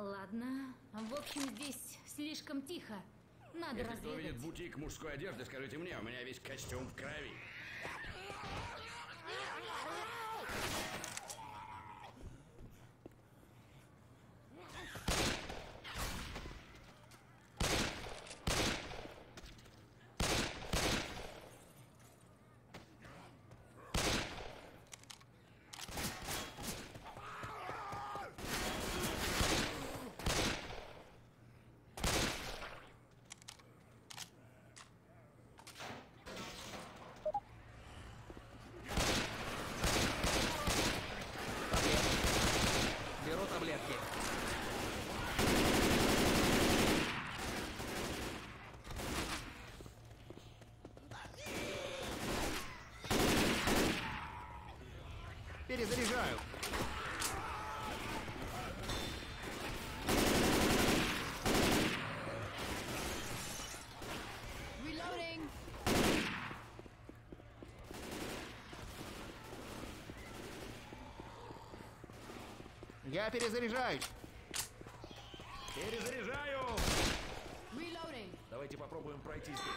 Ладно. В общем, здесь слишком тихо. Надо Если кто видит разведать. бутик мужской одежды, скажите мне, у меня весь костюм в крови. Беру таблетки. Перезаряжаю. Reloading. Я перезаряжаюсь. Перезаряжаю! Reloading. Давайте попробуем пройти здесь.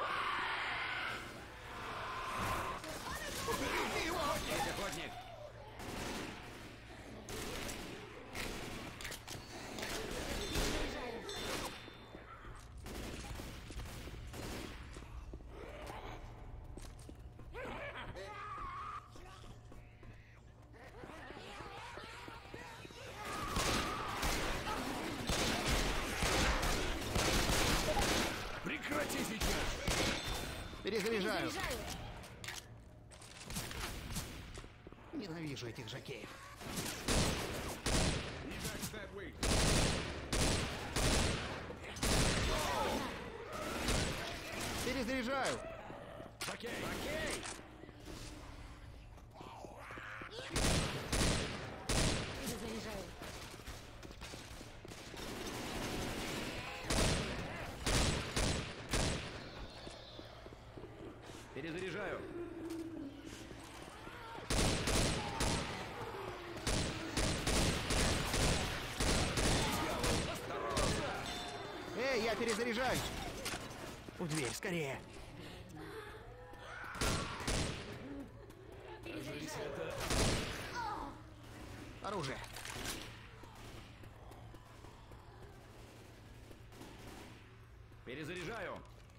Есть охотник! Прекрати сейчас! Перезаряжаю. Заряжаю. Ненавижу этих жокеев. Перезаряжаю. Окей! Окей! Перезаряжаю. Перезаряжаю! Эй, я перезаряжаюсь. В дверь, скорее. Перезаряжаю. Оружие. Перезаряжаю!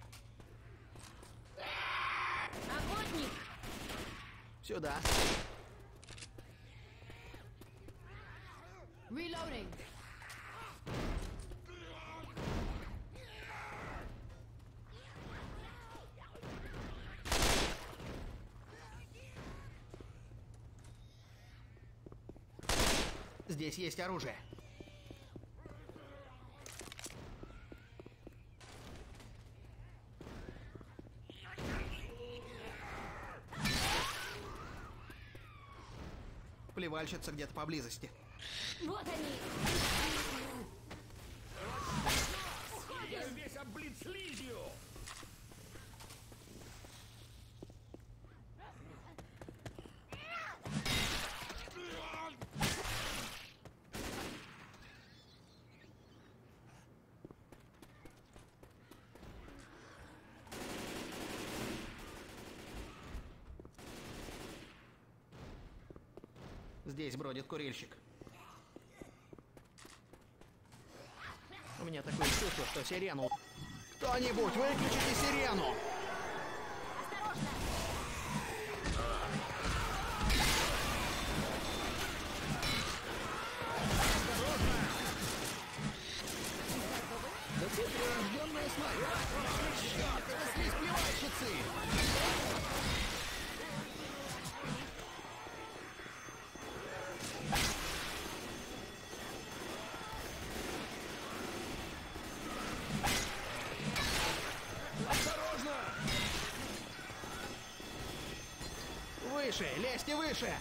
Охотник. Сюда. Reloading. Здесь есть оружие. Плевальщица где-то поблизости. Вот они. Я весь облит слизью! Здесь бродит курильщик. У меня такое чувство, что сирену... Кто-нибудь, выключите сирену! Да ты прирожденная снайпер! Черт, это слизь плевальщицы! Выше! Лезьте выше!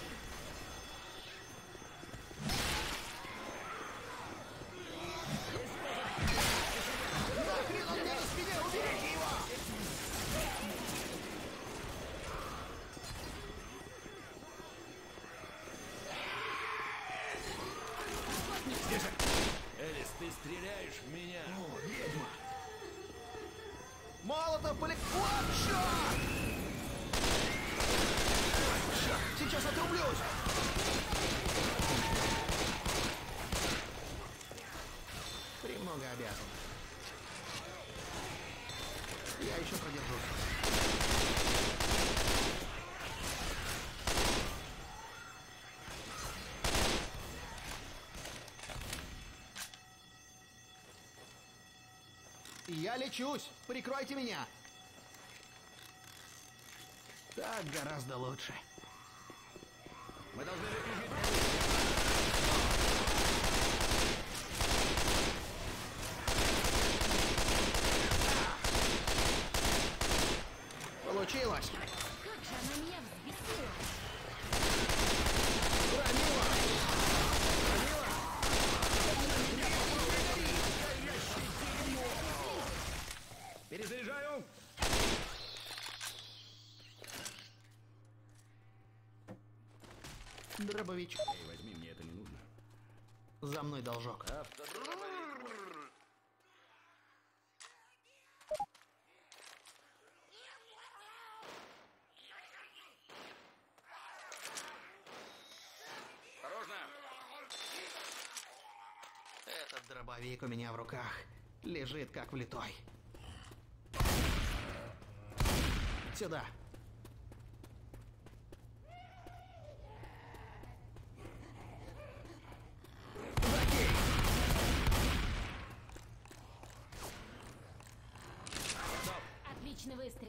Нахрен он мне на спине! Уберите его! Я лечусь! Прикройте меня! Так гораздо лучше. Мы должны пережить. Получилось! Как же она меня взбесила! Громила! Перезаряжаю. Дробович. Эй, возьми, мне это не нужно. За мной должок. Осторожно. Этот дробовик у меня в руках. Лежит как влитой. Сюда. Закинь! Отличный выстрел.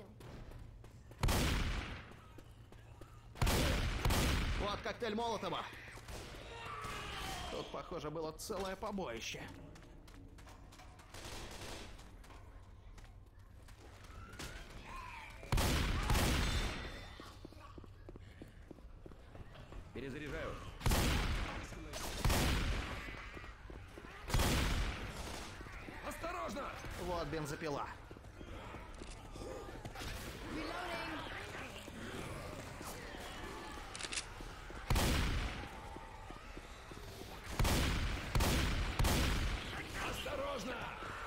Вот коктейль Молотова. Тут, похоже, было целое побоище. Перезаряжаю. Осторожно! Вот бензопила. Осторожно!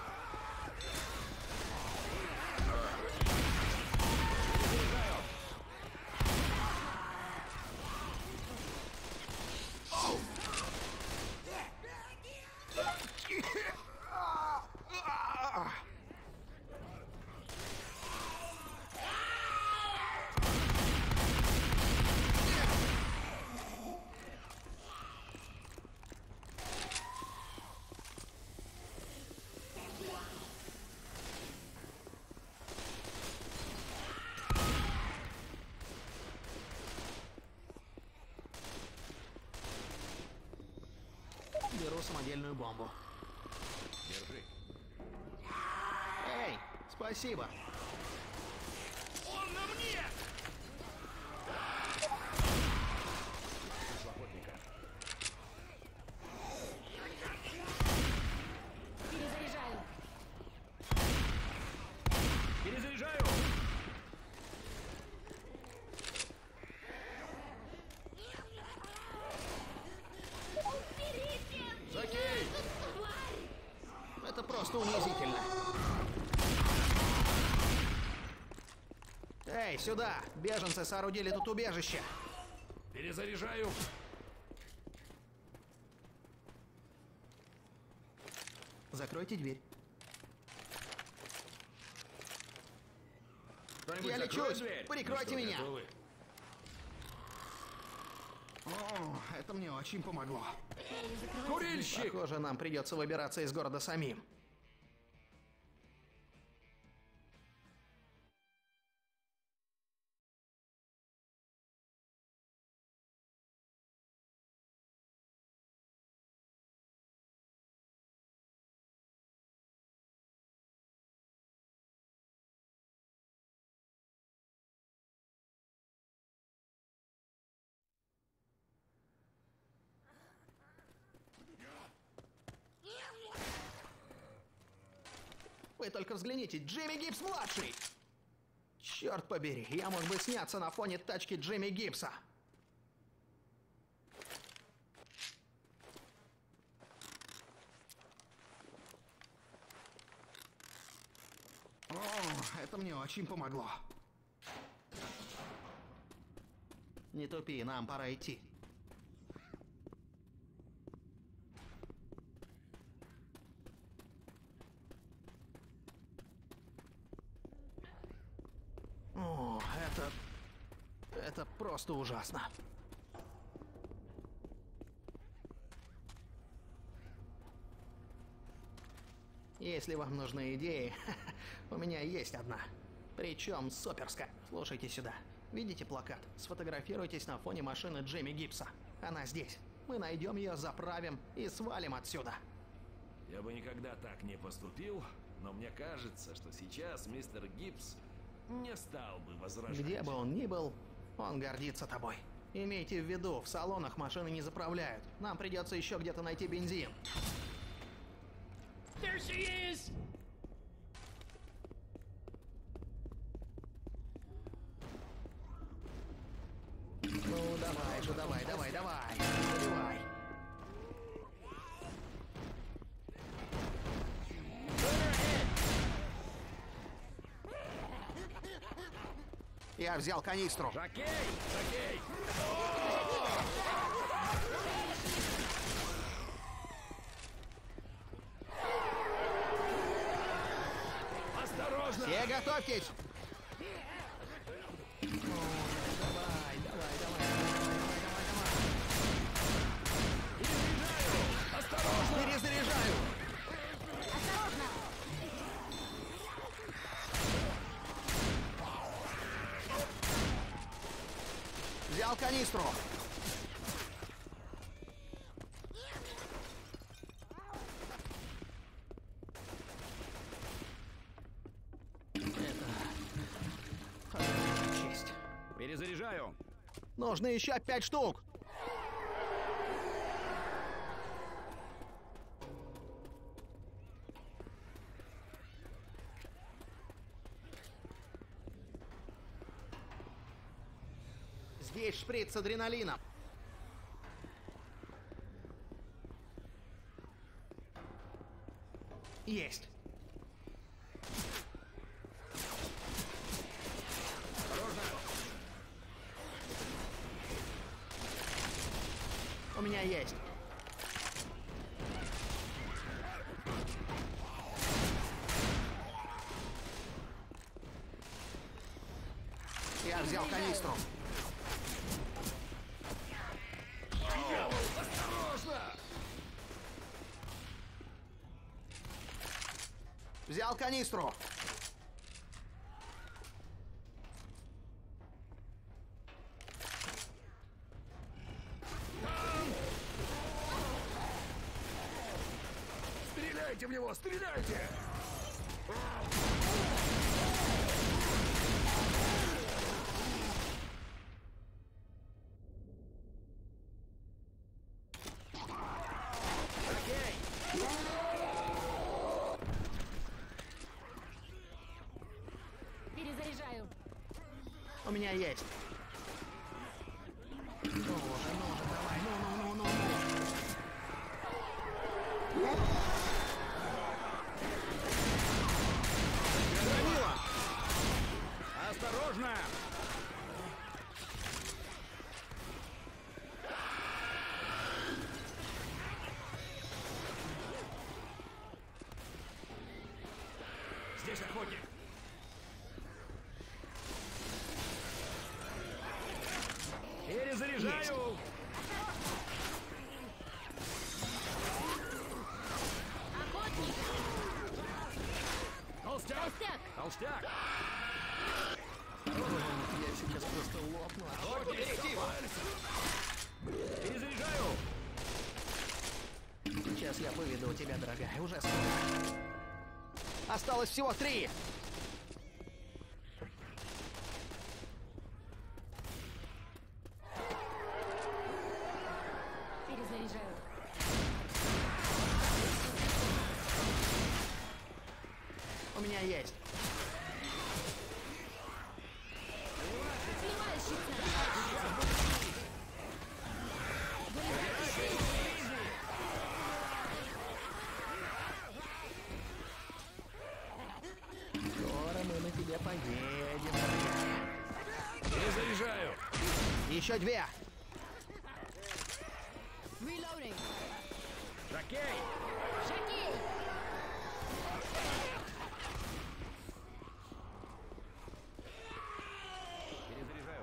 Беру самодельную бомбу. Держи. Эй, спасибо. Он на мне! Слышу охотника. Перезаряжаю. Перезаряжаю! Закинь! Тварь! Это просто унизительно. Эй, сюда! Беженцы соорудили тут убежище. Перезаряжаю! Закройте дверь. Кто-нибудь Я закроет лечусь! дверь? Прикройте Ну что, меня! готовы? О, это мне очень помогло. Курильщик! Похоже, нам придется выбираться из города самим. Вы только взгляните, Джимми Гибс-младший! Черт побери, я мог бы сняться на фоне тачки Джимми Гибса. О, это мне очень помогло. Не тупи, нам пора идти. О, это просто ужасно. Если вам нужны идеи, у меня есть одна. Причем суперская. Слушайте сюда. Видите плакат? Сфотографируйтесь на фоне машины Джимми Гибса. Она здесь. Мы найдем ее, заправим и свалим отсюда. Я бы никогда так не поступил, но мне кажется, что сейчас мистер Гибс не стал бы возражать. Где бы он ни был, он гордится тобой. Имейте в виду, в салонах машины не заправляют. Нам придется еще где-то найти бензин. There she is! Ну, давай же, давай. Заливай. Я взял канистру. Жокей! Жокей! Осторожно! Все готовьтесь! Осторожно! Перезаряжаю! Взял канистру! Это... честь. Перезаряжаю! Нужно еще 5 штук! Здесь шприц с адреналином. Есть. У меня есть. Я взял канистру. Осторожно! Взял канистру. Стреляйте в него! Стреляйте! Перезаряжаю. У меня есть. Ну же, давай, ну. Громила! Осторожно! Здесь охотник! Перезаряжаю! Охотник! Толстяк! Толстяк! Толстяк! Я сейчас просто лопну. Охотник! Перезаряжаю! Сейчас я выведу тебя, дорогая. Уже скоро. Осталось всего 3. Перезаряжаю. У меня есть. Снимаю щита. Скоро мы на тебе поедем, дорогая. Перезаряжаю! Еще 2. Reloading. Жокей! Жокей! Перезаряжаю!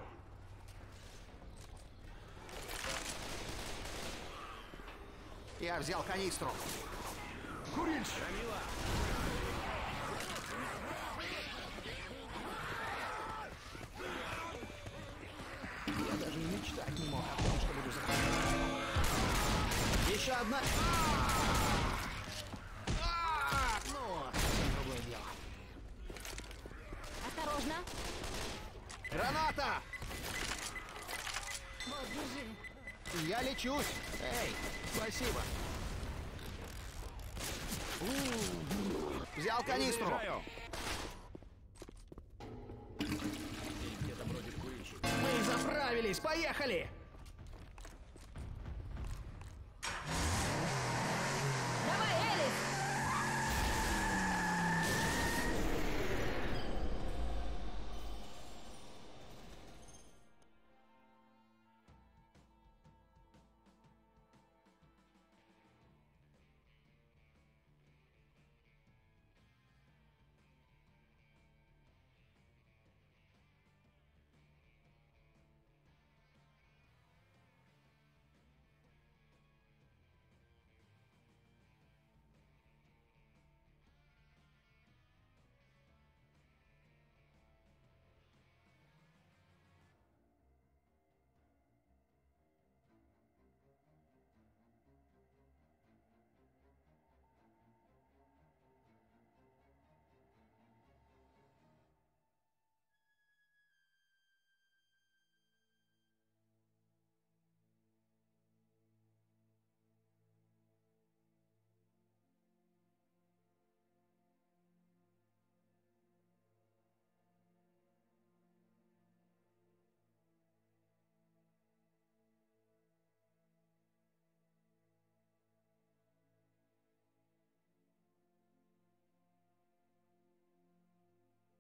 Я взял канистру. курильщик! Громила! Я даже и мечтать не мог о том, что буду заходить. Еще одна. Ну, совсем другое дело. Осторожно! Граната! Вот, держи. Я лечусь. Эй, спасибо. Взял канистру. Заряжаю. Где-то бродит курильщик. Мы заправились, поехали!